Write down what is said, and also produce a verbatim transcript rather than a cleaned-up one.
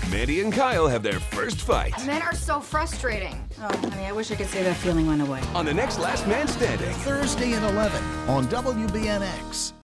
Mandy and Kyle have their first fight. Men are so frustrating. Oh, honey, I wish I could say that feeling went away. On the next Last Man Standing. Thursday at eleven on W B N X.